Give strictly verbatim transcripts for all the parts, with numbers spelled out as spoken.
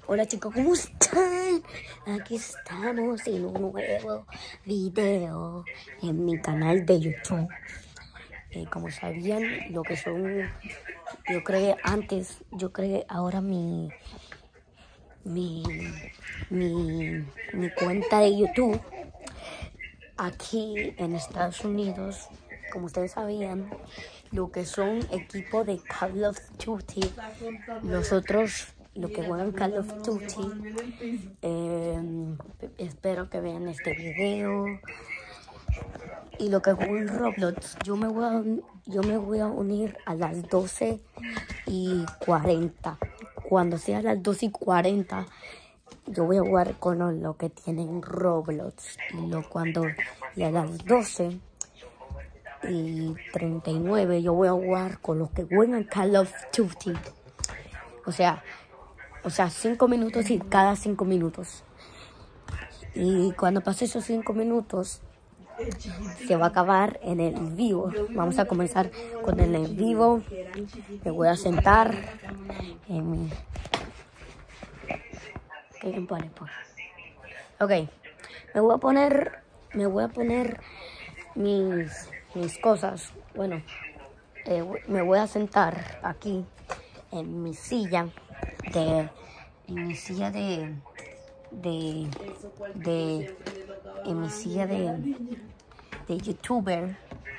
Hola chicos, ¿cómo están? Aquí estamos en un nuevo video en mi canal de YouTube. Eh, como sabían, lo que son, yo creé antes, yo creé ahora mi, mi, mi, mi cuenta de YouTube aquí en Estados Unidos. Como ustedes sabían, lo que son equipos de Call of Duty, los otros, lo que juegan Call of Duty, eh, espero que vean este video. Y lo que juegan Roblox, yo me voy a, yo me voy a unir a las doce y cuarenta. Cuando sea las doce y cuarenta, yo voy a jugar con lo que tienen Roblox. Y, lo, cuando, y a las doce y treinta y nueve yo voy a jugar con los que juegan Call of Duty. O sea, o sea, cinco minutos y cada cinco minutos. Y cuando pase esos cinco minutos, se va a acabar en el vivo. Vamos a comenzar con el en vivo. Me voy a sentar en mi... Ok, me voy a poner, me voy a poner mis, mis cosas. Bueno, eh, me voy a sentar aquí en mi silla de, en mi silla de, de, de, en mi silla de, de youtuber.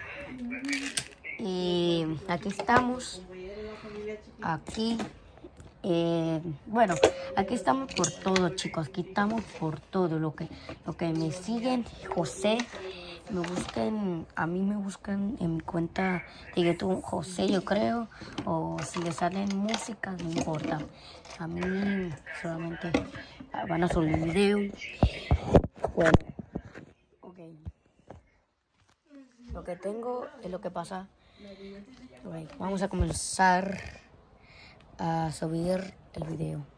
Y aquí estamos, aquí, eh, bueno, aquí estamos por todo, chicos, aquí estamos por todo, lo que, lo que me siguen, José, me buscan, a mí me buscan en mi cuenta de YouTube, José, yo creo, o si le salen música, no importa, a mí solamente van a subir video. Bueno, ok, lo que tengo es lo que pasa. Okay, vamos a comenzar a subir el video.